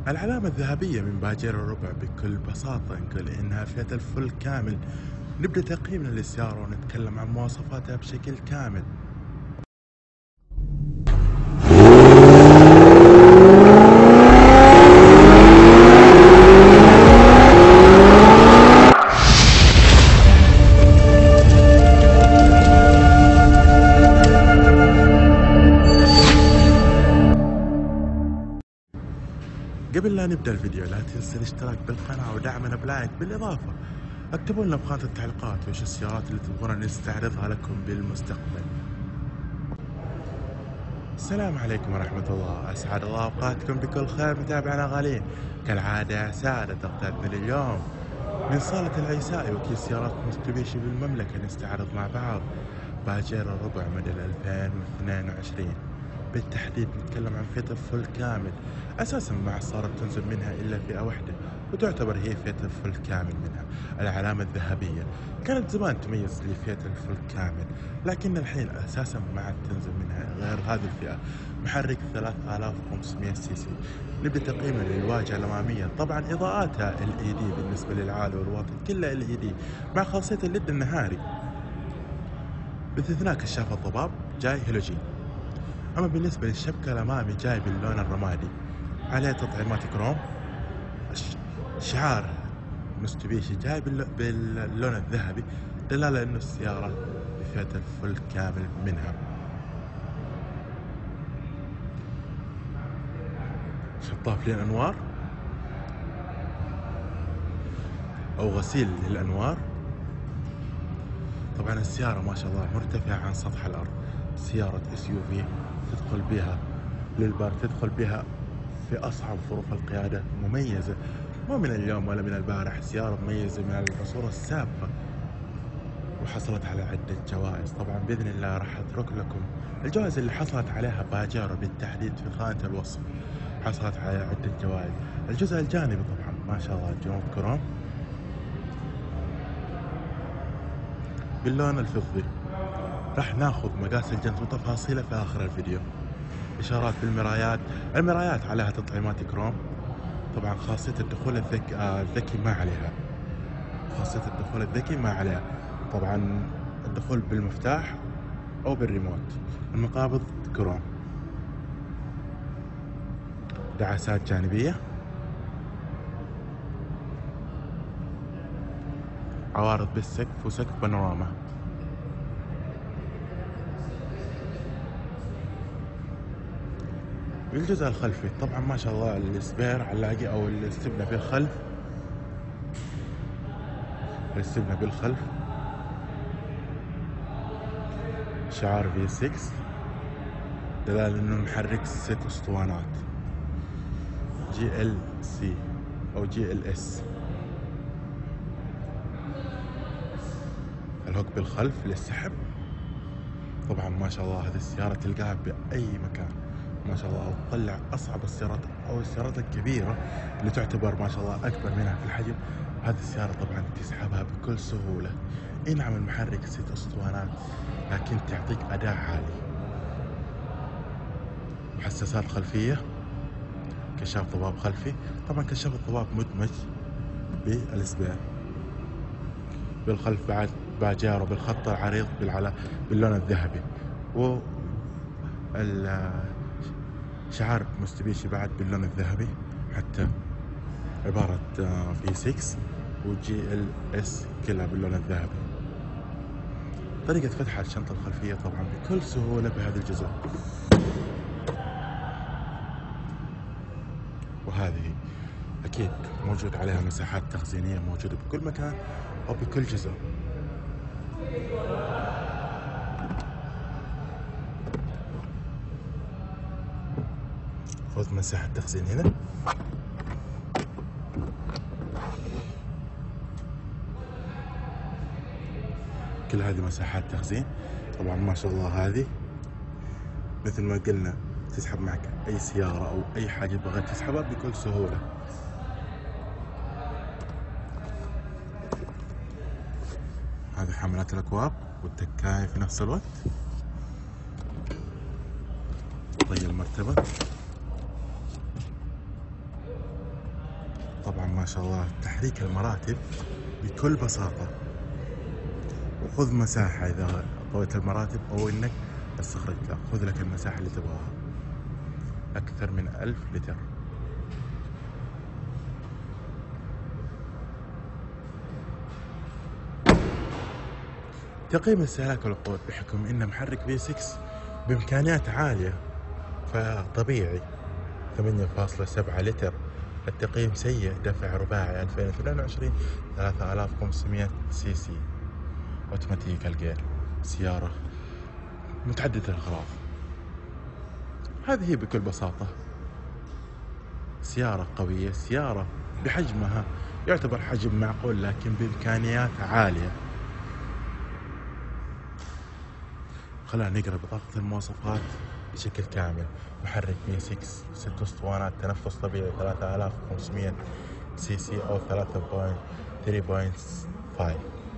العلامة الذهبية من باجير الربع بكل بساطة نقول إنها فئة الفل كامل. نبدأ تقييمنا للسيارة ونتكلم عن مواصفاتها بشكل كامل. قبل لا نبدأ الفيديو لا تنسى الاشتراك بالقناة ودعمنا بلايك، بالإضافة اكتبوا لنا بخانة التعليقات وش السيارات اللي تبغون نستعرضها لكم بالمستقبل. السلام عليكم ورحمة الله، أسعد الله أوقاتكم بكل خير متابعينا غاليين. كالعادة يا سادة تغطيتنا اليوم من صالة العيسائي وكيل سيارات مستبيشي بالمملكة نستعرض مع بعض باجير الربع موديل 2022. بالتحديد نتكلم عن فئة الفل كامل، أساسا ما صارت تنزل منها إلا فئة واحدة وتعتبر هي فئة الفل كامل منها العلامة الذهبية. كانت زمان تميز لفئة الفل كامل، لكن الحين أساسا ما عاد تنزل منها غير هذه الفئة. محرك 3500 سي سي. نبدأ تقييما للواجهة الأمامية، طبعا إضاءاتها LED بالنسبة للعالي والواطي كلها LED مع خاصية الليد النهاري، باستثناء كشاف الضباب جاي هالوجين. أما بالنسبة للشبكة الأمامي جاي باللون الرمادي، عليه تطعيمات كروم. شعار مستبيشي جاي باللون الذهبي، دلالة إنه السيارة بفئة الفل كامل منها. شطاف للأنوار أو غسيل للأنوار. طبعا السيارة ما شاء الله مرتفعة عن سطح الأرض، سيارة SUV تدخل بها للبر، تدخل بها في أصعب ظروف القيادة. مميزة مو من اليوم ولا من البارح، سيارة مميزة من العصور السابقة وحصلت على عدة جوائز. طبعا بإذن الله راح أترك لكم الجوائز اللي حصلت عليها باجيرو بالتحديد في خانة الوصف. حصلت على عدة جوائز. الجزء الجانبي طبعا ما شاء الله جنوب كروم باللون الفضي. راح ناخذ مقاس الجنط وتفاصيله في آخر الفيديو. إشارات بالمرايات، المرايات عليها تطعيمات كروم. طبعا خاصية الدخول الذكي ما عليها، خاصية الدخول الذكي ما عليها. طبعا الدخول بالمفتاح أو بالريموت. المقابض كروم. دعاسات جانبية. عوارض بالسقف وسقف بانوراما. الجزء الخلفي طبعا ما شاء الله السبير علاقي او الاستبنة في الخلف، الاستبنة بالخلف. شعار V6 دلالة انه محرك 6 اسطوانات GLC او GLS. الهوك بالخلف للسحب. طبعا ما شاء الله هذه السيارة تلقاها بأي مكان ما شاء الله، وتطلع أصعب السيارات أو السيارات الكبيرة اللي تعتبر ما شاء الله أكبر منها في الحجم. هذه السيارة طبعا تسحبها بكل سهولة. إي نعم المحرك 6 اسطوانات لكن تعطيك أداء عالي. محسسات خلفية، كشاف ضباب خلفي. طبعا كشاف الضباب مدمج بالسبير. بالخلف بعد باجيرو بالخط العريض باللون الذهبي، و شعار مستبيشي بعد باللون الذهبي، حتى عبارة V6 و GLS كلها باللون الذهبي. طريقة فتح الشنطة الخلفية طبعا بكل سهولة بهذا الجزء، وهذه أكيد موجود عليها مساحات تخزينية موجودة بكل مكان أو بكل جزء. خذ مساحة تخزين هنا. كل هذه مساحات تخزين. طبعا ما شاء الله هذه مثل ما قلنا تسحب معك أي سيارة أو أي حاجة بغيت تسحبها بكل سهولة. هذه حملات الأكواب والتكاية في نفس الوقت. طي المرتبة. طبعا ما شاء الله تحريك المراتب بكل بساطة، وخذ مساحة إذا طويت المراتب أو إنك استخرج لك، خذ لك المساحة اللي تبغاها، أكثر من 1000 لتر. تقييم استهلاك الوقود بحكم إنه محرك V6 بإمكانيات عالية فطبيعي 8.7 لتر. التقييم سيء، دفع رباعي 2022 3500 سي سي، اوتوماتيك الجير، سيارة متعددة الأغراض. هذه هي بكل بساطة، سيارة قوية، سيارة بحجمها يعتبر حجم معقول لكن بإمكانيات عالية. خلينا نقرأ بطاقة المواصفات بشكل كامل. محرك V6، 6 اسطوانات، تنفس طبيعي 3500 سي سي أو 3.5،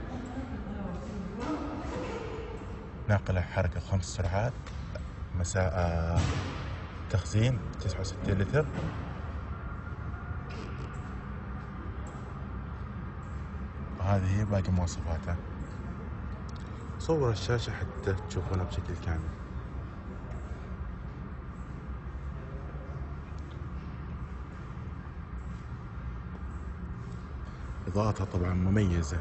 ناقلة حركة 5 سرعات، مساء تخزين 69 لتر. وهذه هي باقي مواصفاتها. صور الشاشة حتى تشوفونها بشكل كامل. إضاءتها طبعا مميزة.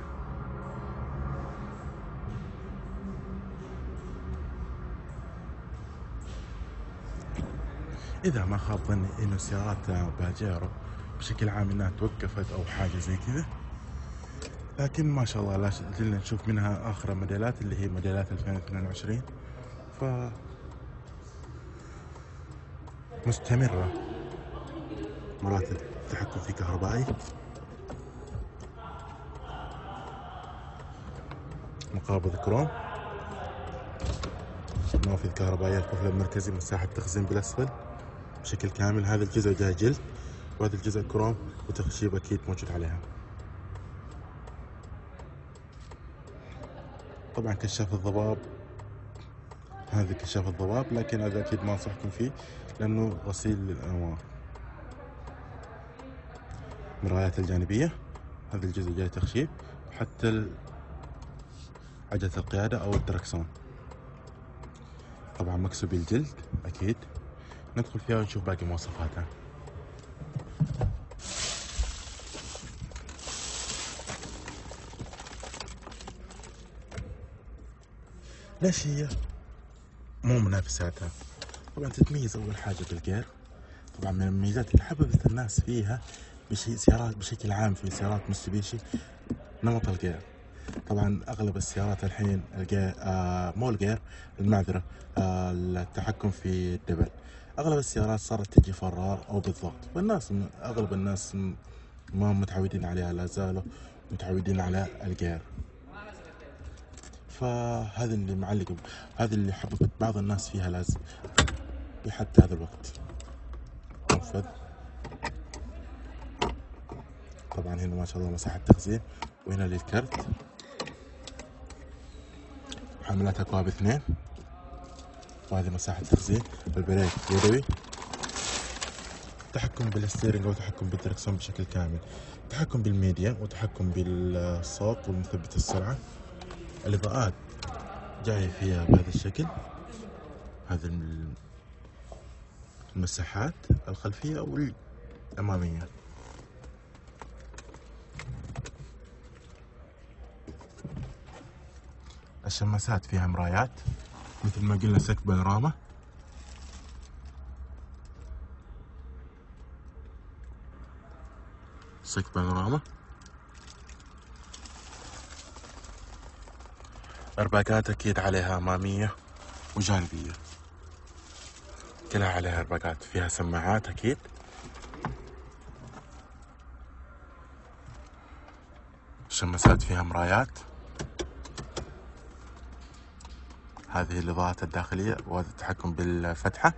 إذا ما خاب ظني إنه سيارات باجيرو بشكل عام إنها توقفت أو حاجة زي كذا، لكن ما شاء الله لا زلنا نشوف منها آخر موديلات اللي هي موديلات 2022 مستمرة. مرات التحكم فيه كهربائي، مقابض كروم، نوافذ كهربائية، القفل المركزي، مساحة تخزين بالأسفل بشكل كامل. هذا الجزء جاي جلد وهذا الجزء كروم، وتخشيب أكيد موجود عليها. طبعا كشاف الضباب، هذا كشاف الضباب لكن هذا أكيد ما أنصحكم فيه لأنه غسيل للأنوار. مرايات الجانبية، هذا الجزء جاي تخشيب، حتى عجلة القيادة أو الدركسون طبعا مكسوب الجلد أكيد. ندخل فيها ونشوف باقي مواصفاتها. ليش هي مو منافساتها؟ طبعا تتميز أول حاجة بالجير. طبعا من المميزات اللي حببت الناس فيها سيارات بشكل عام في سيارات متسوبيشي نمط الجير. طبعا اغلب السيارات الحين الجير مو الجير، المعذرة، التحكم في الدبل. اغلب السيارات صارت تجي فرار او بالضغط، والناس اغلب الناس ما متعودين عليها، لا زالوا متعودين على الجير. فهذا اللي معلق، هذا اللي حببت بعض الناس فيها لازم لحد هذا الوقت. منفذ، طبعا هنا ما شاء الله مساحة تخزين، وهنا للكرت. حاملات أكواب 2، وهذه مساحة تخزين. البريك يدوي، تحكم بالستيرنج أو تحكم بالدركسون بشكل كامل، تحكم بالميديا وتحكم بالصوت ومثبت السرعة. الإضاءات جاية فيها بهذا الشكل، هذه المساحات الخلفية أو الأمامية. الشماسات فيها مرايات مثل ما قلنا، سقف بانوراما. سقف بانوراما. ارباكات اكيد عليها امامية وجانبية، كلها عليها ارباكات. فيها سماعات اكيد. الشماسات فيها مرايات. هذه الإضاءات الداخلية، وهذا التحكم بالفتحة.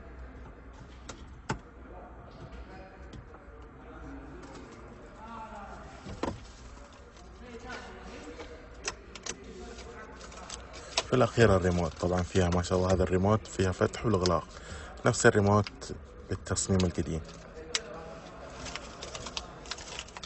في الأخير الريموت، طبعا فيها ما شاء الله هذا الريموت فيها فتح والإغلاق، نفس الريموت بالتصميم القديم.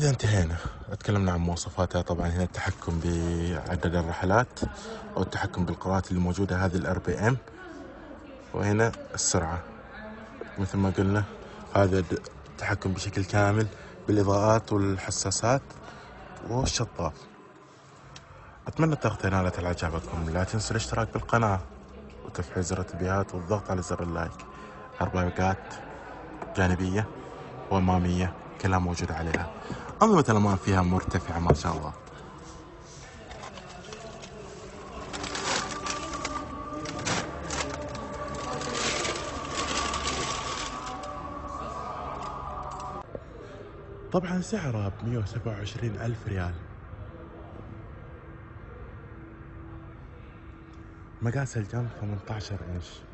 وبكذا انتهينا. تكلمنا عن مواصفاتها. طبعا هنا التحكم بعدد الرحلات أو التحكم بالقراءات اللي موجودة، هذه الار بي ام، وهنا السرعة مثل ما قلنا. هذا التحكم بشكل كامل بالإضاءات والحساسات والشطاف. أتمنى التغطية نالت على إعجابكم. لا تنسوا الاشتراك بالقناة وتفعيل زر التنبيهات والضغط على زر اللايك. أرباكات جانبية وأمامية كلها موجودة عليها. أنظمة الأمان فيها مرتفعة ما شاء الله. طبعا سعرها ب127,000 ريال. مقاس الجنب 18 إنش.